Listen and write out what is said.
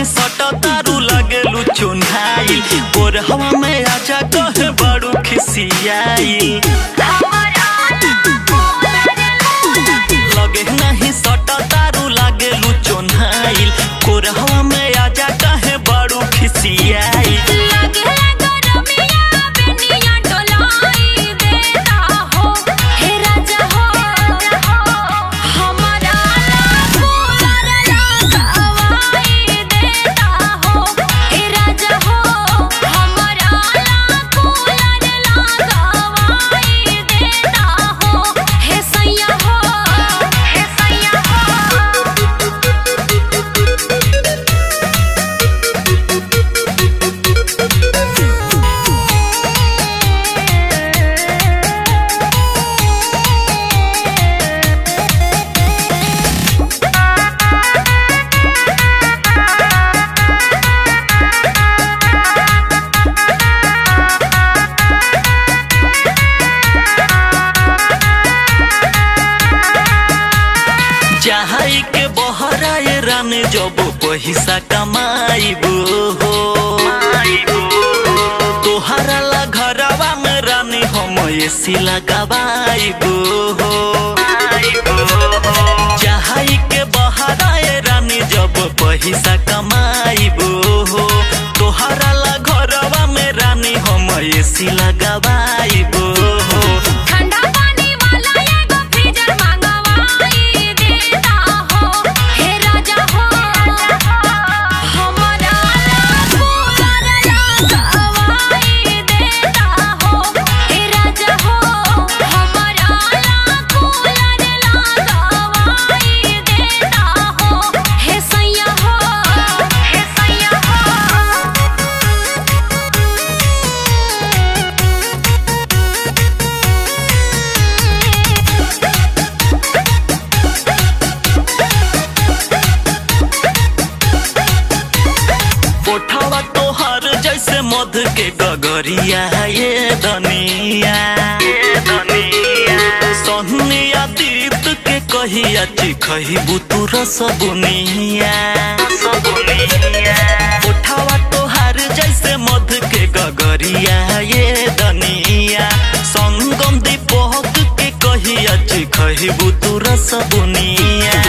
सटा तारू लागेलू चुन्हाई और हवा में आजा कहे बड़ू खिसियाई लगे नहीं सटा तारू लागेलू चुन्हाई और हवा में आजा कहे बड़ू खिसियाई जहाई के बहराए रानी जब पैसा कमाईबू हो तोहरा ला घरवा में रानी हम एसी लगावाईबू हो जहाई के बहराए रानी जब पैसा कमाईबू हो तोहरा ला घरवा में रानी हम एसी लगावाईबू हो उठावा तोहर जैसे मध के गगरिया ये दनिया सोहनिया दीत के कहिया चिखही बुतु रसबुनिया उठावा तोहर जैसे मध के गगरिया ये दनिया संगम दीपक के कहिया चिखही बुतु रसबुनिया